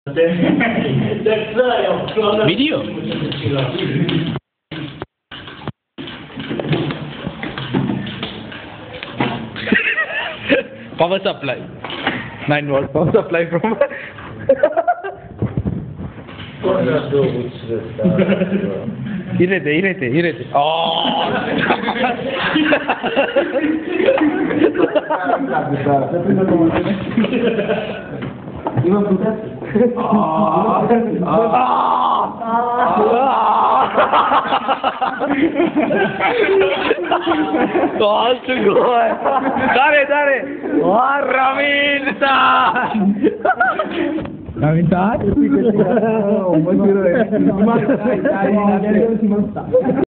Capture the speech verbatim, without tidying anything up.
Video. Power supply. nine volt power supply from. Irete, irete, irete. Oh! Iwan putar. Call to go. Dare, dare. Oh, Ramin San. Ramin San?